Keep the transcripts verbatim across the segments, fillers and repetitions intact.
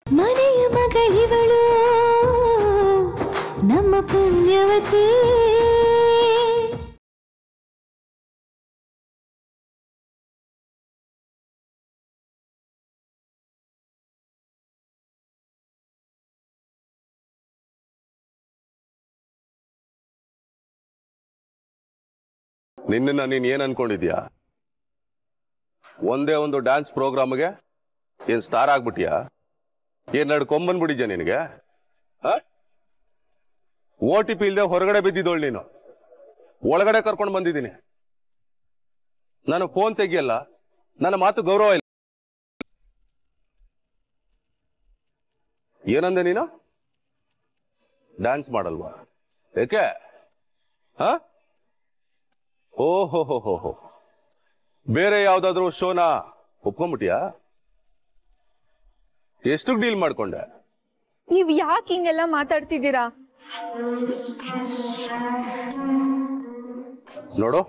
ಮನೆಯ ಮಗಳಿವಳು ನಮ್ಮ ಪುಣ್ಯವತಿ. ನಿನ್ನ ನೀನ್ ಏನ್ ಅನ್ಕೊಂಡಿದ್ಯಾ? ಒಂದೇ ಒಂದು ಡ್ಯಾನ್ಸ್ ಪ್ರೋಗ್ರಾಮ್ಗೆ ಏನ್ ಸ್ಟಾರ್ ಆಗ್ಬಿಟ್ಟಿಯಾ? ಏನ್ ನಡ್ಕೊಂಬಂದ್ಬಿಟ್ಟಿದ್ಯಾ ನಿನಗೆ? ಓ ಟಿ ಪಿ ಇಲ್ದೆ ಹೊರಗಡೆ ಬಿದ್ದಿದ್ದೋಳು ನೀನು, ಒಳಗಡೆ ಕರ್ಕೊಂಡು ಬಂದಿದ್ದೀನಿ. ನಾನು ಫೋನ್ ತೆಗಿಯಲ್ಲ, ನನ್ನ ಮಾತು ಗೌರವ ಇಲ್ಲ. ಏನಂದೆ ನೀನು? ಡ್ಯಾನ್ಸ್ ಮಾಡಲ್ವಾ? ಏಕೆ? ಹ ಓಹೋ ಹೋ ಹೋ ಹೋ ಬೇರೆ ಯಾವ್ದಾದ್ರು ಶೋನ ಒಪ್ಕೊಂಡ್ಬಿಟ್ಟಿಯಾ? ಎಷ್ಟು ಡೀಲ್ ಮಾಡ್ಕೊಂಡೆ? ನೀವ್ ಯಾಕೆ ಹಿಂಗೆಲ್ಲ ಮಾತಾಡ್ತಿದ್ದೀರಾ? ನೋಡು,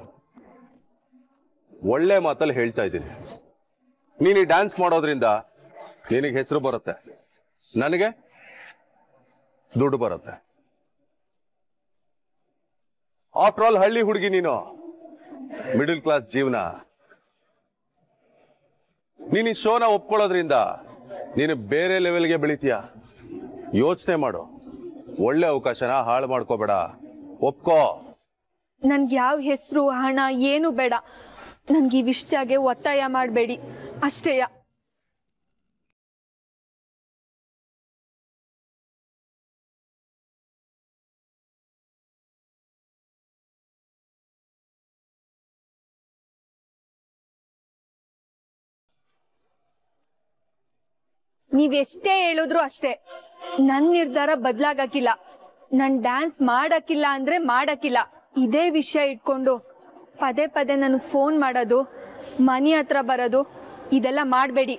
ಒಳ್ಳೆ ಮಾತಲ್ಲಿ ಹೇಳ್ತಾ ಇದ್ದೀನಿ. ನೀನು ಡ್ಯಾನ್ಸ್ ಮಾಡೋದ್ರಿಂದ ನಿನಗೆ ಹೆಸರು ಬರುತ್ತೆ, ನನಗೆ ದುಡ್ಡು ಬರುತ್ತೆ. ಆಫ್ಟರ್ ಆಲ್ ಹಳ್ಳಿ ಹುಡುಗಿ ನೀನು, ಮಿಡಲ್ ಕ್ಲಾಸ್ ಜೀವನ. ನೀನು ಈ ಶೋನ ಒಪ್ಕೊಳ್ಳೋದ್ರಿಂದ ನೀನು ಬೇರೆ ಲೆವೆಲ್ಗೆ ಬೆಳಿತೀಯ. ಯೋಚನೆ ಮಾಡು, ಒಳ್ಳೆ ಅವಕಾಶನ ಹಾಳು ಮಾಡ್ಕೋಬೇಡ, ಒಪ್ಕೋ. ನನ್ಗೆ ಯಾವ ಹೆಸರು ಹಣ ಏನು ಬೇಡ. ನನ್ಗೆ ಈ ವಿಷಯಗೆ ಒತ್ತಾಯ ಮಾಡಬೇಡಿ ಅಷ್ಟೇಯ. ನೀವೆಷ್ಟೇ ಹೇಳಿದ್ರು ಅಷ್ಟೇ, ನನ್ ನಿರ್ಧಾರ ಬದಲಾಗಕ್ಕಿಲ್ಲ. ನನ್ ಡ್ಯಾನ್ಸ್ ಮಾಡಕ್ಕಿಲ್ಲ ಅಂದ್ರೆ ಮಾಡಕ್ಕಿಲ್ಲ. ಇದೇ ವಿಷಯ ಇಟ್ಕೊಂಡು ಪದೇ ಪದೇ ನನಗೆ ಫೋನ್ ಮಾಡೋದು, ಮನೆ ಹತ್ರ ಬರೋದು, ಇದೆಲ್ಲ ಮಾಡಬೇಡಿ.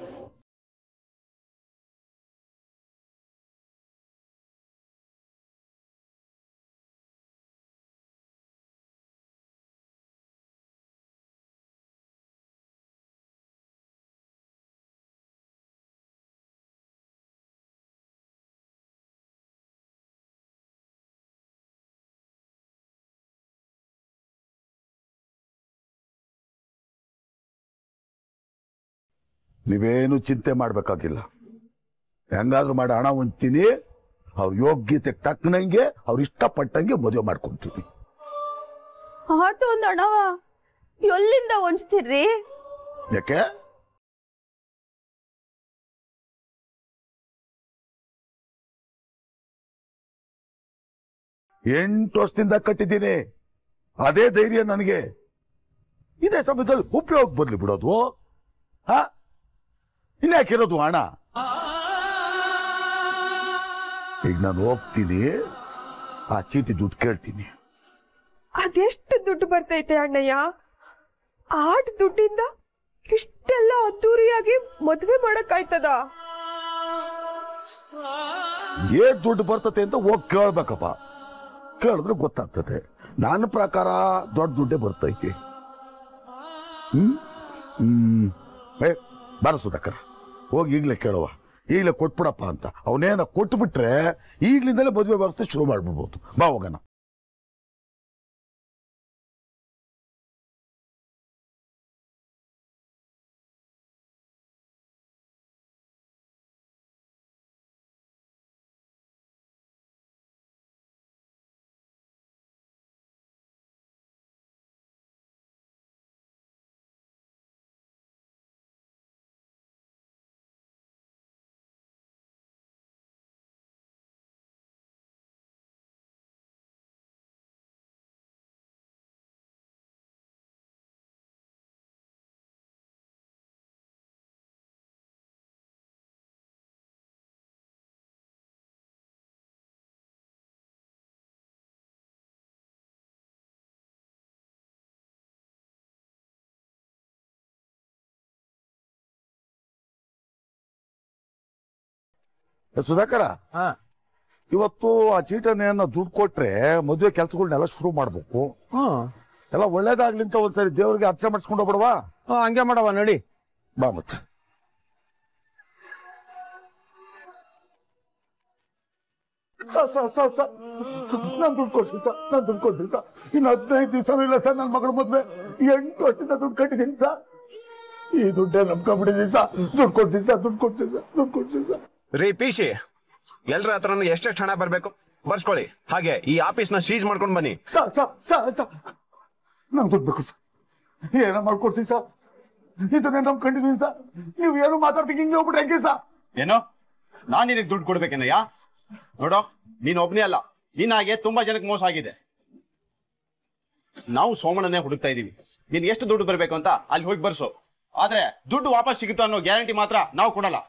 ನೀವೇನು ಚಿಂತೆ ಮಾಡ್ಬೇಕಾಗಿಲ್ಲ. ಹೆಂಗಾದ್ರೂ ಮಾಡಿ ಹಣ ಹೊಂದ್ತೀನಿ, ಅವ್ರ ಯೋಗ್ಯತೆ ತಕ್ಕನಂಗೆ ಅವ್ರು ಇಷ್ಟಪಟ್ಟಂಗೆ ಮದುವೆ ಮಾಡ್ಕೊಂತೀವಿ. ಆಟೋ ಒಂದು ಹಣವ ಎಲ್ಲಿಂದ ಹೊಂಚ್ತೀರ್ರಿ? ಯಾಕೆ? ಎಂಟು ವರ್ಷದಿಂದ ಕಟ್ಟಿದ್ದೀನಿ, ಅದೇ ಧೈರ್ಯ ನನಗೆ. ಇದೇ ಸಮಯದಲ್ಲಿ ಉಪಯೋಗ ಬರ್ಲಿ ಬಿಡೋದು. ಹಾ, ಇನ್ಯಾಕಿರೋದು ಹಣ? ಈಗ ನಾನು ಹೋಗ್ತೀನಿ, ಆ ಚೀಟಿ ದುಡ್ಡು ಕೇಳ್ತೀನಿ. ಅದೆಷ್ಟು ದುಡ್ಡು ಬರ್ತೈತೆ ಅಣ್ಣಯ್ಯ? ಆಟ ದುಡ್ಡಿಂದ ಇಷ್ಟೆಲ್ಲ ಅದ್ದೂರಿಯಾಗಿ ಮದ್ವೆ ಮಾಡಕ್ಕಾಯ್ತದ? ಏನ್ ದುಡ್ಡು ಬರ್ತತೆ ಅಂತ ಹೋಗಿ ಕೇಳ್ಬೇಕಪ್ಪ. ಕೇಳಿದ್ರೆ ಗೊತ್ತಾಗ್ತದೆ. ನನ್ನ ಪ್ರಕಾರ ದೊಡ್ಡ ದುಡ್ಡೇ ಬರ್ತೈತಿ. ಹ್ಮ್ ಹ್ಮ್ ಏ ಬಾರ ಸುಧಾಕರ, ಹೋಗಿ ಈಗಲೇ ಕೇಳುವ, ಈಗಲೇ ಕೊಟ್ಬಿಡಪ್ಪ ಅಂತ. ಅವನೇನ ಕೊಟ್ಬಿಟ್ರೆ ಈಗ್ಲಿಂದಲೇ ಮದುವೆ ವ್ಯವಸ್ಥೆ ಶುರು ಮಾಡ್ಬಿಡ್ಬೋದು. ಬಾ ಹೋಗೋಣ. ಸುಧಾಕರ, ಇವತ್ತು ಆ ಚೀಟನೆಯನ್ನ ದುಡ್ಡು ಕೊಟ್ರೆ ಮದುವೆ ಕೆಲ್ಸಗಳನ್ನೆಲ್ಲ ಶುರು ಮಾಡ್ಬೇಕು. ಎಲ್ಲ ಒಳ್ಳೇದಾಗ್ಲಿ ಅಂತ ಒಂದ್ಸರಿ ದೇವ್ರಿಗೆ ಅರ್ಚನೆ ಮಾಡಿಸ್ಕೊಂಡು ಹೋಗ್ಬಿಡವಾ? ಹಂಗೆ ಮಾಡವ ನೋಡಿ. ಬಾ ಮತ್ತೆ. ಸರ್ ಸರ್ ಸರ್ ಸರ್ ನಾನು ದುಡ್ಡು ಕೊಡ್ತೀನಿ ಸರ್ ನಾನು ದುಡ್ಡು ಕೊಡ್ತೀನಿ ಸರ್ ಇನ್ನು ಹದಿನೈದು ದಿವಸನೂ ಇಲ್ಲ ಸರ್ ನನ್ನ ಮಗಳ ಮದ್ವೆ ಎಂಟು ವರ್ಷದಿಂದ ದುಡ್ಡು ಕಟ್ಟಿದ್ದೀನಿ ಸರ್ ಈ ದುಡ್ಡೇ ನಂಬ್ಕೊಂಡ್ಬಿಟ್ಟಿದ್ದೀನಿ ಸರ್ ದುಡ್ಡು ಕೊಡ್ತೀನಿ ಸರ್ ದುಡ್ಡು ಕೊಡ್ತೀನಿ ಸರ್ ದುಡ್ಡು ಕೊಡ್ತೀನಿ ಸರ್ ರೀ ಪಿಸಿ ಎಲ್ರ ಹತ್ರನು ಎಷ್ಟೆಷ್ಟು ಹಣ ಬರ್ಬೇಕು ಬರ್ಸ್ಕೊಳ್ಳಿ ಹಾಗೆ ಈ ಆಫೀಸ್ ನ ಸೀಜ್ ಮಾಡ್ಕೊಂಡು ಬನ್ನಿ ಸರ್ ಸರ್ ಸರ್ ಸರ್ ನಂಗೆ ದುಡ್ಡು ಬೇಕು ಸರ್ ಏನೋ ಮಾಡ್ಕೊಡ್ತೀನಿ ಸರ್ ಇದನ್ನೇ ನಂಬ್ಕೊಂಡಿದ್ದೀನಿ ಸರ್ ನೀವು ಏನು ಮಾತಾಡ್ತೀನಿ ಹಿಂಗೆ ಹೋಗ್ಬಿಟ್ಟು ಹೆಂಗೆ ಸರ್ ಏನೋ ನಾನ್ ನಿನಗೆ ದುಡ್ಡು ಕೊಡ್ಬೇಕೇನಯ್ಯ ನೋಡೋ ನೀನ್ ಒಬ್ನೇ ಅಲ್ಲ ನಿನ್ನಾಗೆ ತುಂಬಾ ಜನಕ್ಕೆ ಮೋಸ ಆಗಿದೆ ನಾವು ಸೋಮಣ್ಣನೇ ಹುಡುಕ್ತಾ ಇದೀವಿ ನೀನ್ ಎಷ್ಟು ದುಡ್ಡು ಬರ್ಬೇಕು ಅಂತ ಅಲ್ಲಿ ಹೋಗಿ ಬರ್ಸು ಆದ್ರೆ ದುಡ್ಡು ವಾಪಸ್ ಸಿಗುತ್ತೋ ಅನ್ನೋ ಗ್ಯಾರಂಟಿ ಮಾತ್ರ ನಾವು ಕೊಡಲ್ಲ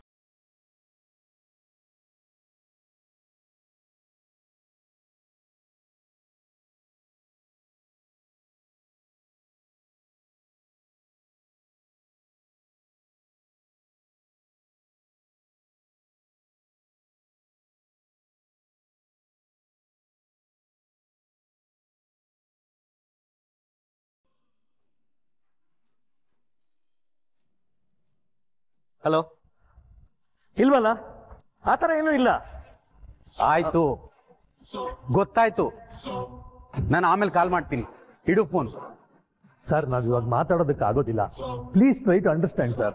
ಹಲೋ ಇಲ್ವಲ್ಲ ಆತರ ಏನೂ ಇಲ್ಲ ಆಯ್ತು ಗೊತ್ತಾಯ್ತು ನಾನು ಆಮೇಲೆ ಕಾಲ್ ಮಾಡ್ತೀನಿ ಇಡು ಫೋನ್ ಸರ್ ನಾವ್ ಇವಾಗ ಮಾತಾಡೋದಕ್ಕೆ ಆಗೋದಿಲ್ಲ please try to understand sir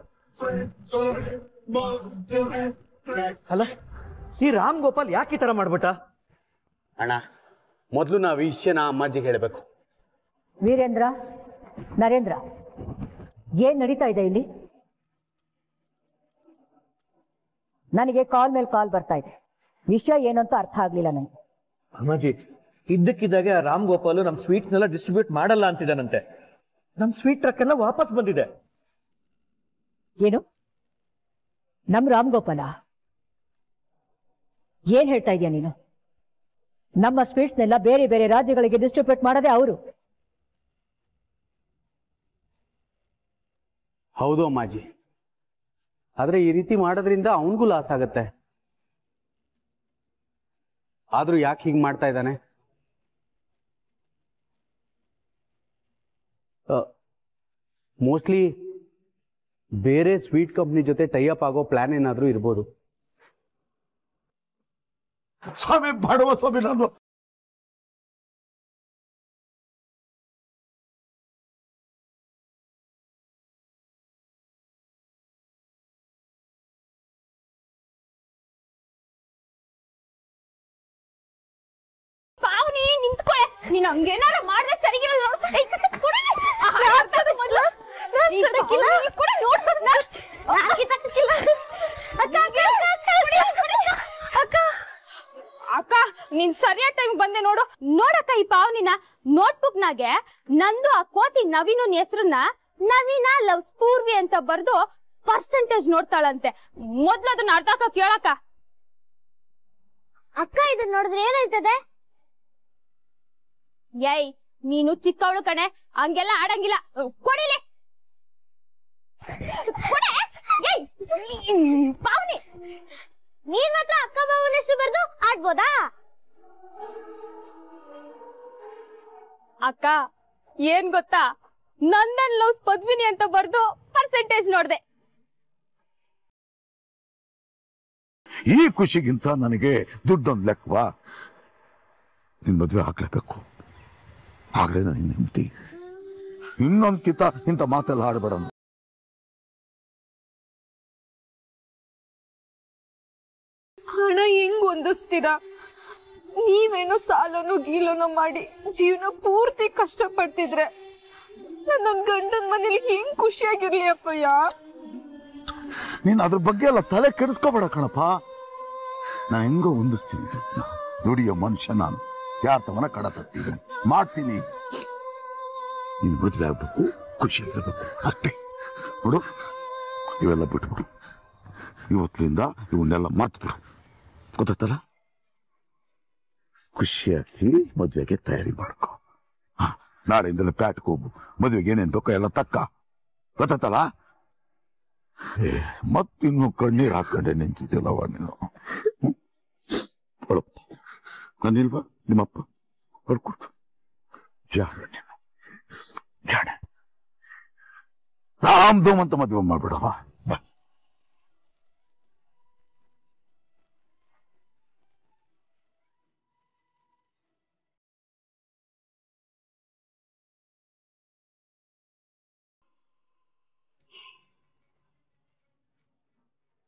ಅಲ್ಲ ಈ ರಾಮ್ ಗೋಪಾಲ್ ಯಾಕೆ ಈ ತರ ಮಾಡ್ಬಿಟ್ಟ ಅಣ್ಣ ಮೊದಲು ನಾವು ಈ ವಿಷಯನ ಅಮ್ಮಾಜಿಗೆ ಹೇಳಬೇಕು ವೀರೇಂದ್ರ ನರೇಂದ್ರ ಏನ್ ನಡೀತಾ ಇದೆ ಇಲ್ಲಿ ನನಗೆ ಕಾಲ್ ಮೇಲೆ ಕಾಲ್ ಬರ್ತಾ ಇದೆ ವಿಷಯ ಏನಂತ ಅರ್ಥ ಆಗ್ಲಿಲ್ಲ ನನಗೆ ಅಮ್ಮಾಜಿ ಇದ್ದಕ್ಕಿದ್ದಾಗೆ ಆ ರಾಮ್ ಗೋಪಾಲು ನಮ್ ಸ್ವೀಟ್ಸ್ ಎಲ್ಲ ಡಿಸ್ಟ್ರಿಬ್ಯೂಟ್ ಮಾಡಲ್ಲ ಅಂತಿದ್ದಾನಂತೆ ನಮ್ ಸ್ವೀಟ್ ಟ್ರಕ್ ಎಲ್ಲ ವಾಪಸ್ ಬಂದಿದೆ ಏನು ನಮ್ ರಾಮ್ ಗೋಪಾಲ ಏನ್ ಹೇಳ್ತಾ ಇದೀಯ ನೀನು ನಮ್ಮ ಸ್ವೀಟ್ಸ್ನೆಲ್ಲ ಬೇರೆ ಬೇರೆ ರಾಜ್ಯಗಳಿಗೆ ಡಿಸ್ಟ್ರಿಬ್ಯೂಟ್ ಮಾಡದೆ ಅವರು ಹೌದು ಅಮ್ಮಾಜಿ ಆದ್ರೆ ಈ ರೀತಿ ಮಾಡೋದ್ರಿಂದ ಅವನಿಗೂ ಲಾಸ್ ಆಗತ್ತೆ ಆದ್ರೂ ಯಾಕೆ ಹೀಗೆ ಮಾಡ್ತಾ ಇದ್ದಾನೆ ಮೋಸ್ಟ್ಲಿ ಬೇರೆ ಸ್ವೀಟ್ ಕಂಪ್ನಿ ಜೊತೆ ಟೈ ಅಪ್ ಆಗೋ ಪ್ಲಾನ್ ಏನಾದ್ರೂ ಇರ್ಬೋದು ಸ್ವಾಮಿ ಬಡವ ಸ್ವಾಮಿ ನಾನು ನಿಂತ್ಕೊಳ್ಳೆ ನೀನ್ ಹಂಗೇನಾರ ಮಾಡ್ದೆ ಸರಿಗಿರಲ್ಲ ಅಕ್ಕ ನೀನ್ ಸರಿಯಾದ ಟೈಮ್ ಬಂದೆ ನೋಡು ನೋಡಕ್ಕ ಈ ಪಾವನಿನ ನೋಟ್ಬುಕ್ ನಾಗೆ ನಂದು ಆ ಕೋತಿ ನವೀನನ್ ಹೆಸರನ್ನ ನವೀನ ಲವ್ ಸ್ಪೂರ್ವಿ ಅಂತ ಬರ್ದು ಪರ್ಸೆಂಟೇಜ್ ನೋಡ್ತಾಳಂತೆ ಮೊದ್ಲು ಅದನ್ನ ಅರ್ಧಕ್ಕ ಕೇಳಕ್ಕ ಅಕ್ಕ ಇದನ್ನ ನೋಡಿದ್ರೆ ಏನಾಯ್ತದೆ ಏಯ್ ನೀನು ಚಿಕ್ಕವಳು ಕಣೆ ಹಂಗೆಲ್ಲ ಆಡಂಗಿಲ್ಲ ಕೊಡಿಲಿ ಪಾವನಿ ನೀನ್ ಮಾತ್ರ ಅಕ್ಕ ಬಾವನ ಹೆಸರು ಬರ್ದು ಆಡ್ಬೋದಾ ಅಕ್ಕ ಏನ್ ಗೊತ್ತಾ ನಂದನ್ ಲವ್ಸ್ ಪದ್ಮಿನಿ ಅಂತ ಬರ್ದು ಪರ್ಸೆಂಟೇಜ್ ನೋಡ್ದೆ ಈ ಖುಷಿಗಿಂತ ನನಗೆ ದುಡ್ಡೊಂದು ಲೆಕ್ಕವಾ ನಿನ್ ಮದ್ವೆ ಹಾಕ್ಲೇಬೇಕು ಆಗ್ಲೇ ನನಗೆ ನೆಮ್ಮದಿ ಇನ್ನೊಂದ್ ಕಿತ ಇಂಥ ಮಾತೆಲ್ಲ ಆಡಬೇಡ ಹಣ ಹೆಂಗ್ ಹೊಂದಿಸ್ತೀರಾ ನೀವೇನೋ ಸಾಲನೋ ಗೀಲೋನೋ ಮಾಡಿ ಜೀವನ ಪೂರ್ತಿ ಕಷ್ಟ ಪಡ್ತಿದ್ರೆ ನನ್ ಗಂಡನ್ ಮನೇಲಿ ಹೆಂಗ್ ಖುಷಿಯಾಗಿರ್ಲಿ ಅಪ್ಪಯ್ಯ ನೀನ್ ಅದ್ರ ಬಗ್ಗೆ ಎಲ್ಲ ತಲೆ ಕೆಡಿಸ್ಕೋಬೇಡ ಕಣಪ್ಪ ನಾನು ಹೆಂಗೋ ಹೊಂದಿಸ್ತೀನಿ ದುಡಿಯೋ ಮನುಷ್ಯ ನಾನು ಯಾರ ತವನ ಕಡ ತತ್ತೀನಿ ಮಾಡ್ತೀನಿ ನೀನ್ ಮದುವೆ ಆಗ್ಬೇಕು ಖುಷಿ ಇರಬೇಕು ಅಷ್ಟೇ ನೋಡು ಇವೆಲ್ಲ ಬಿಟ್ಬಿಡು ಇವತ್ತಿನಿಂದ ಇವನ್ನೆಲ್ಲ ಮರ್ತು ಬಿಡು ಗೊತ್ತಾಯ್ತಲ್ಲ ಖುಷಿಯಾಗಿ ಮದುವೆಗೆ ತಯಾರಿ ಮಾಡ್ಕೊ ಹ ನಾಳೆಯಿಂದಲೇ ಪ್ಯಾಟ್ಗೆ ಹೋಗು ಮದುವೆಗೆ ಏನೇನ್ ಬೇಕೋ ಎಲ್ಲ ತಕ್ಕ ಗೊತ್ತಾಯ್ತಲ್ಲ ಮತ್ತಿನ್ನು ಕಣ್ಣೀರ್ ಹಾಕೊಂಡೆ ನಿಂತಿದ್ದಿಲ್ಲವ ನೀನು ಹೊಳಪ್ಪ ನಾನಿಲ್ವಾ ನಿಮ್ಮಪ್ಪ ಹೊಡ್ಕೊಡ್ತು ಜಾಣ ನೀನು ಜಾಣ ರಾಮ್ ಧೂಮ್ ಅಂತ ಮದುವೆ ಮಾಡ್ಬಿಡವ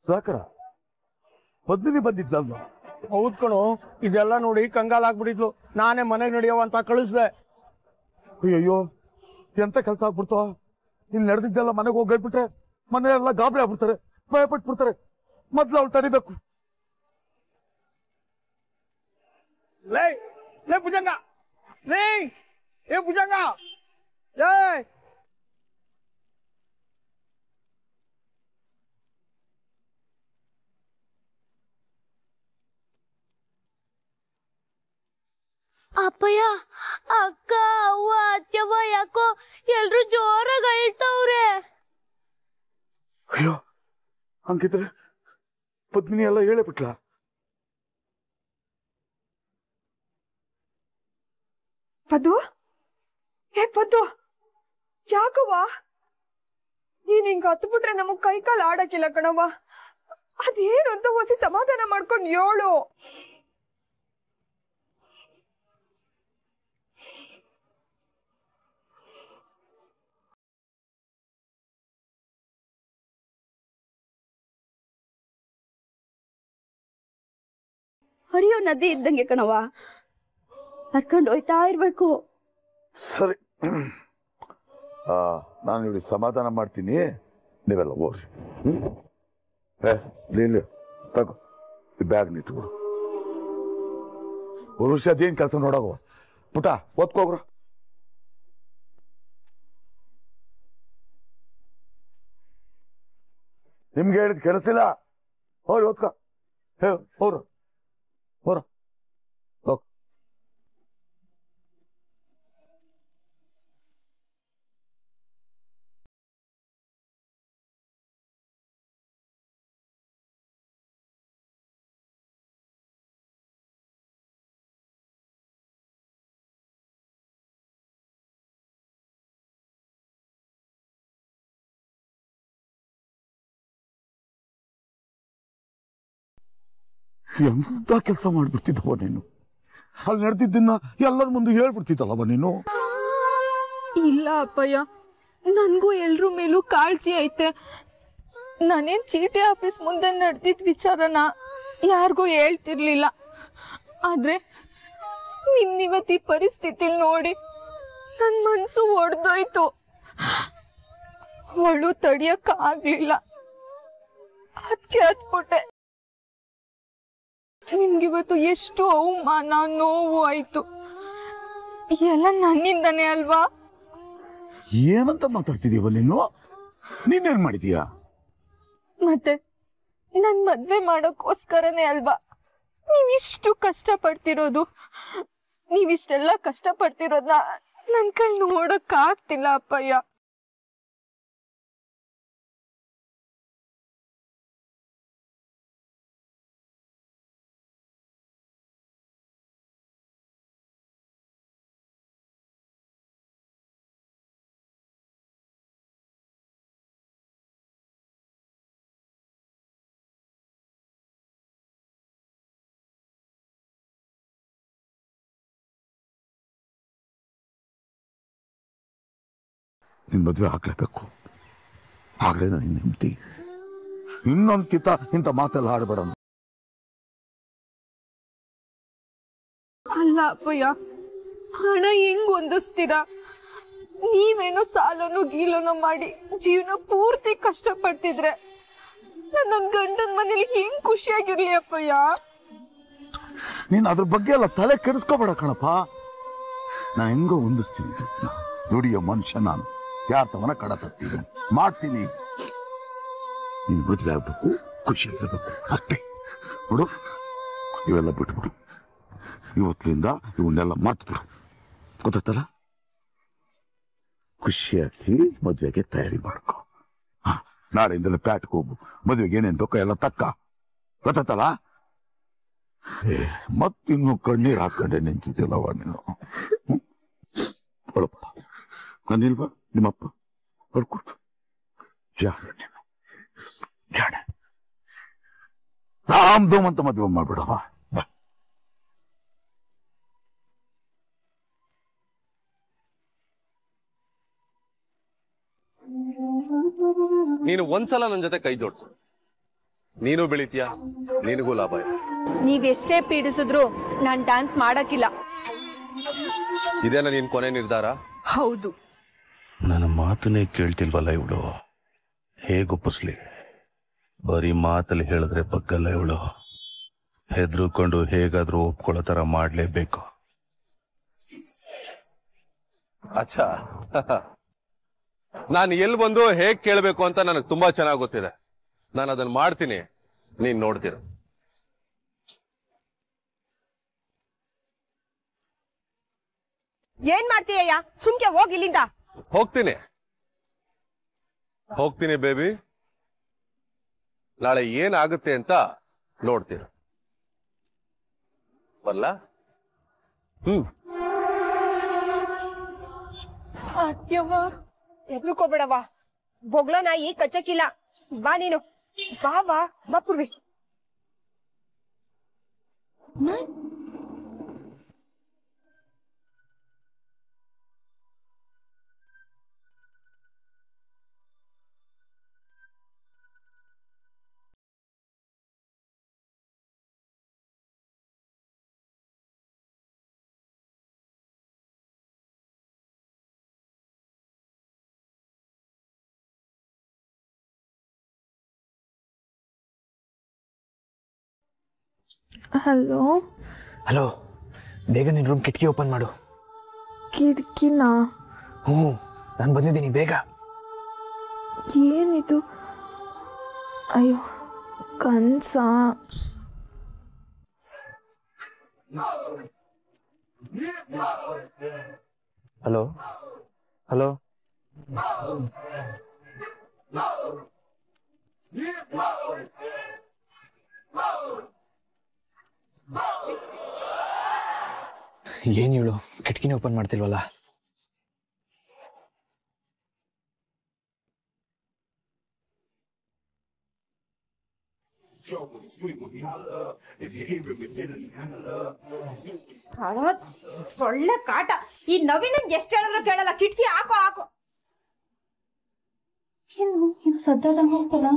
ಸಾಕರ ಪದ್ಮಿನಿ ಬಂದಿದ್ಲಲ್ವ? ಹೌದ್ ಕಣೋ, ಇದೆಲ್ಲ ನೋಡಿ ಕಂಗಾಲಾಗ್ಬಿಟ್ಟಿದ್ಲು. ನಾನೇ ಮನೆಗೆ ನಡೆಯವ ಅಂತ ಕಳಿಸ್ದೆ. ಅಯ್ಯಯ್ಯೋ, ಎಂತ ಕೆಲಸ ಆಗ್ಬಿಡ್ತು. ಇಲ್ಲಿ ನಡೆದಿದ್ದೆಲ್ಲ ಮನೆಗೆ ಹೋಗಿ ಹೇಳ್ಬಿಟ್ರೆ ಮನೆಯೆಲ್ಲ ಗಾಬರಿ ಆಗ್ಬಿಡ್ತಾರೆ, ಭಯ ಪಟ್ಬಿಡ್ತಾರೆ. ಮೊದ್ಲು ಅವ್ಳು ತಡಿಬೇಕು. ಲೇ ಲೇ ಭುಜಂಗ, ಲೇ ಏ ಭುಜಂಗ, ಲೇ ಅಪ್ಪಯ್ಯ, ಅಕ್ಕ, ಅವ್ವ, ಅಚ್ಚವ್ವ ಯಾಕೋ ಎಲ್ರು ಜೋರಾಗಿ ಅಳ್ತವ್ರೆ. ಅಯ್ಯೋ, ಹಂಗಿದ್ರೆ ಪದ್ಮಿನಿ ಎಲ್ಲ ಹೇಳೇ ಬಿಟ್ಲ? ಪದ್ದು, ಏ ಪದ್ದು, ಯಾಕವ್ವ ನೀನ್ ಹಿಂಗ ಹತ್ತು ಬಿಟ್ರೆ ನಮಗ್ ಕೈ ಕಾಲು ಆಡಕ್ಕಿಲ್ಲ ಕಣವ್ವ. ಅದೇನು ಅಂತ ಹೊಸಿ ಸಮಾಧಾನ ಮಾಡ್ಕೊಂಡ್ ಏಳು. ಹರಿಯೋ ನದಿ ಇದ್ದಂಗೆ ಕಣವ, ಹರ್ಕೊಂಡು ಹೋಯ್ತಾ ಇರ್ಬೇಕು. ಸರಿ, ನಾನು ಇವಳಿ ಸಮಾಧಾನ ಮಾಡ್ತೀನಿ, ನೀವೆಲ್ಲ ಹೋಗ್ರಿ. ಹ್ಮ್ ಏ ತಗೋ ಈ ಬ್ಯಾಗ್ ನಿಟ್ಬಿಡು. ವರ್ಷ ಅದೇನ್ ಕೆಲಸ ನೋಡೋಗು. ಪುಟ ಓದ್ಕೋಗ್ರ. ನಿಮ್ಗೆ ಹೇಳಿದ್ ಕೇಳಿಸ್ತಿಲ್ಲ? ಹೋರಿ ಓದ್ಕೊ. ಹೇ ಹೋರು ಹೋರ ಹೋಗ್. ಎಂತ ಕೆಲಸ ಮಾಡ್ಬಿಡ್ತಿದ್ದವ ನೀನು. ಅಲ್ಲಿ ನಡೆದಿದ್ದನ್ನ ಎಲ್ಲರ ಮುಂದೆ ಹೇಳ್ಬಿಡ್ತಿದ್ದಲ್ಲವ ನೀನು. ಇಲ್ಲ ಅಪ್ಪಯ್ಯ, ನನ್ಗೂ ಎಲ್ರ ಮೇಲೂ ಕಾಳಜಿ ಐತೆ. ನಾನೇನ್ ಚೀಟಿ ಆಫೀಸ್ ಮುಂದೆ ನಡೆದಿದ್ದ ವಿಚಾರನ ಯಾರಿಗೂ ಹೇಳ್ತಿರ್ಲಿಲ್ಲ. ಆದ್ರೆ ನಿಮ್ಮಿವತ್ತಿ ಪರಿಸ್ಥಿತಿ ನೋಡಿ ನನ್ ಮನ್ಸು ಒಡ್ದೋಯ್ತು. ಅವಳು ತಡಿಯಕ್ ಆಗ್ಲಿಲ್ಲ, ಅದಕ್ಕೆ ಹತ್ಬಿಟ್ಟೆ. ನಿಮ್ಗಿವತ್ತು ಎಷ್ಟು ಅವಮಾನ ನೋವು ಆಯ್ತು. ಎಲ್ಲ ನನ್ನಿಂದನೇ ಅಲ್ವಾ? ಏನಂತ ಮಾತಾಡ್ತಿದೀವ ನೀನು? ನೀನೇನ್ ಮಾಡಿದೀಯ? ಮತ್ತೆ ನನ್ ಮದ್ವೆ ಮಾಡೋಕ್ಕೋಸ್ಕರನೇ ಅಲ್ವಾ ನೀವಿಷ್ಟು ಕಷ್ಟ ಪಡ್ತಿರೋದು. ನೀವಿಷ್ಟೆಲ್ಲ ಕಷ್ಟ ಪಡ್ತಿರೋದ್ನ ನನ್ ಕೈ ನೋಡಕ್ ಆಗ್ತಿಲ್ಲ ಅಪ್ಪಯ್ಯ. ನಿನ್ ಮದ್ವೆ ಹಾಕ್ಲೇಬೇಕು, ಆಗ್ಲೇ ನಾನು ನೆಮ್ಮದಿ. ಇನ್ನೊಂದ್ಕಿಂತ ಇಂಥ ಮಾತೆಲ್ಲ ಆಡ್ಬೇಡ. ಅಲ್ಲ ಅಪ್ಪಯ್ಯ, ಹಣ ಹೆಂಗ್ ಹೊಂದಿಸ್ತೀರಾ? ನೀವೇನೋ ಸಾಲನೋ ಗೀಲೋನೋ ಮಾಡಿ ಜೀವನ ಪೂರ್ತಿ ಕಷ್ಟ ಪಡ್ತಿದ್ರೆ ನನ್ ಗಂಡನ ಮನೇಲಿ ಹೆಂಗ್ ಖುಷಿಯಾಗಿರ್ಲಿ ಅಪ್ಪಯ್ಯ? ನೀನ್ ಅದ್ರ ಬಗ್ಗೆ ಎಲ್ಲ ತಲೆ ಕೆಡಿಸ್ಕೋಬೇಡ ಕಣಪ್ಪ. ನಾನು ಹೆಂಗೋ ಹೊಂದಿಸ್ತೀನಿ. ದುಡಿಯೋ ಮನುಷ್ಯ ನಾನು, ಯಾರ ತವನ ಕಡ ತತ್ತೀನಿ ಮಾಡ್ತೀನಿ. ನೀನ್ ಮದುವೆ ಆಗ್ಬೇಕು, ಖುಷಿ ಇರಬೇಕು ಅಷ್ಟೇ. ನೋಡು, ಇವೆಲ್ಲ ಬಿಟ್ಬಿಡು. ಇವತ್ತಿನಿಂದ ಇವನ್ನೆಲ್ಲ ಮರ್ತ್ಬಿಡು, ಗೊತ್ತಾಯ್ತಲ್ಲ? ಖುಷಿಯಾಗಿ ಮದುವೆಗೆ ತಯಾರಿ ಮಾಡ್ಕೊ. ಹ ನಾಳೆಯಿಂದಲೇ ಪ್ಯಾಟ್ಗೆ ಹೋಗು. ಮದುವೆಗೆ ಏನೇನ್ ಬೇಕೋ ಎಲ್ಲ ತಕ್ಕ, ಗೊತ್ತಾಯ್ತಲ್ಲ? ಏ ಮತ್ತಿನ್ನು ಕಣ್ಣೀರ್ ಹಾಕೊಂಡೆ ನಿಂತಿದ್ದಲ್ಲವ ನೀನು. ಹೊಳಪ ನಾನಿಲ್ವಾ ನಿಮ್ಮಪ್ಪ ಹೊಡ್ಕೊಡ್ತು. ಜಾಡ ಜಾಡ ರಾಮ್ ಧೂಮ್ ಅಂತ ಮದುವೆ ಮಾಡ್ಬಿಡವ. ನೀನು ಒಂದ್ಸಲ ನನ್ನ ಜೊತೆ ಕೈ ಜೋಡ್ಸು, ನೀನು ಬೆಳಿತೀಯ, ನಿನಗೂ ಲಾಭ ಇದೆ. ನೀವೆಷ್ಟೇ ಪೀಡಿಸಿದ್ರು ನಾನ್ ಡ್ಯಾನ್ಸ್ ಮಾಡಕ್ಕಿಲ್ಲ. ಇದೇನ ನಿನ್ ಕೊನೆ ನಿರ್ಧಾರ? ಹೌದು. ನನ್ನ ಮಾತನ್ನೇ ಕೇಳ್ತಿಲ್ವಲ್ಲ ಇವಳು, ಹೇಗೊಪ್ಪಿಸ್ಲಿ? ಬರೀ ಮಾತಲ್ಲಿ ಹೇಳಿದ್ರೆ ಬಗ್ಗಲ್ಲ ಇವಳು. ಹೆದರ್ಕೊಂಡು ಹೇಗಾದ್ರೂ ಒಪ್ಕೊಳ್ಳೋ ತರ ಮಾಡ್ಲೇಬೇಕು. ಅಚ್ಚಾ, ನಾನು ಎಲ್ಲಿ ಬಂದು ಹೇಗ್ ಕೇಳಬೇಕು ಅಂತ ನನಗೆ ತುಂಬಾ ಚೆನ್ನಾಗಿ ಗೊತ್ತಿದೆ. ನಾನು ಅದನ್ನ ಮಾಡ್ತೀನಿ, ನೀನ್ ನೋಡ್ತೀರ. ಏನ್ ಮಾಡ್ತೀಯ? ಸುಮ್ಕೆ ಹೋಗಿ ಇಲ್ಲಿಂದ. ಹೋಗ್ತೀನಿ ಹೋಗ್ತೀನಿ ಬೇಬಿ. ನಾಳೆ ಏನಾಗುತ್ತೆ ಅಂತ ನೋಡ್ತೀರ. ಬರ್ಲಾ? ಹ್ಮ್. ಅತ್ಯವ್ವ, ಎದ್ರುಕೋಬೇಡವಾ. ಬೊಗ್ಲೋ ನಾಯಿ ಕಚ್ಚಕ್ಕಿಲ್ಲ. ಬಾ ನೀನು, ಬಾ ವಾ ಬಾ ಪೂರ್ವಿ. ಹಲೋ ಹಲೋ, ಬೇಗ ನಿನ್ನ ರೂಮ್ ಕಿಟಕಿ ಓಪನ್ ಮಾಡು. ಕಿಟಕಿನಾ? ಹ್ಞೂ, ನಾನು ಬಂದಿದ್ದೀನಿ, ಬೇಗ. ಏನಿದು? ಅಯ್ಯೋ, ಕನ್ಸ? ಹಲೋ ಹಲೋ ಏನ್ ಹೇಳು, ಕಿಟಕಿನೇ ಓಪನ್ ಮಾಡ್ತಿಲ್ವಲ್ಲ? ಸೊಳ್ಳೆ ಕಾಟ. ಈ ನವೀನ್ ಎಷ್ಟ್ ಹೇಳಿದ್ರು ಕೇಳಲ್ಲ. ಕಿಟಕಿ ಹಾಕೋ ಹಾಕೋ. ಏನು ಏನು ಸದ್ದಾದಂಗ ಹೋಗ್ತದ?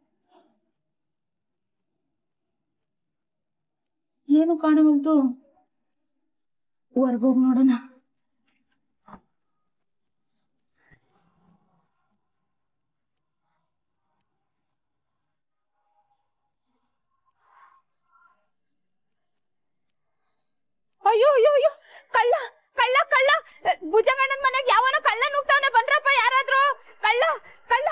ಏನು ಕಾಣವಲ್ತು. ಹೊರ್ಗೋಗ್ ನೋಡೋಣ. ಅಯ್ಯೋ ಅಯ್ಯೋ ಅಯ್ಯೋ, ಕಳ್ಳ ಕಳ್ಳ ಕಳ್ಳ! ಭುಜಂಗಣ್ಣನ ಮನೆಗೆ ಯಾವನ ಕಳ್ಳ ನುಗ್ತಾವನೆ, ಬಂದ್ರಪ್ಪ ಯಾರಾದ್ರೂ. ಕಳ್ಳ ಕಳ್ಳ!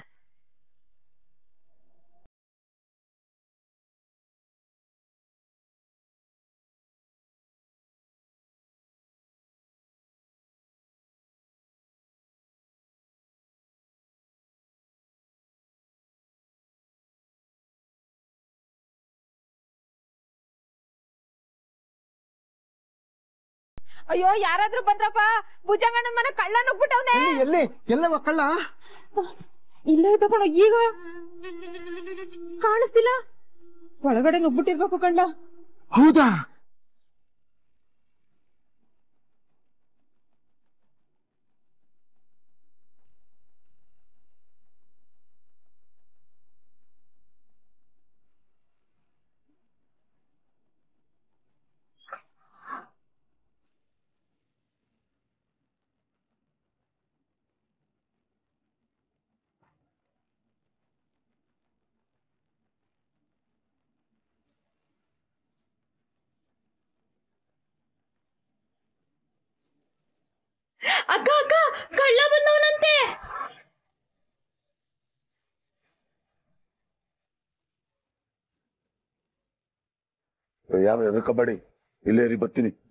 ಅಯ್ಯೋ, ಯಾರಾದ್ರೂ ಬಂದ್ರಪ್ಪ, ಭುಜಂಗಣ್ಣನ ಮನೆ ಕಳ್ಳ ನುಗ್ಬಿಟ್ಟವ್ನೆ. ಎಲ್ಲಿ ಎಲ್ಲವ ಕಳ್ಳ? ಇಲ್ಲೇ ಇದ್ದ ಕಣೋ, ಈಗ ಕಾಣಿಸ್ತಿಲ್ಲ. ಒಳಗಡೆ ನುಗ್ಬಿಟ್ಟಿರ್ಬೇಕು ಕಳ್ಳ. ಹೌದಾ? ಅಕ್ಕ ಅಕ್ಕ, ಕಳ್ಳ ಬಂದವನಂತೆ. ಯಾರು ಎದ್ರ ಕಬಡ್ಡಿ ಇಲ್ಲೇ ರೀ, ಬರ್ತೀನಿ.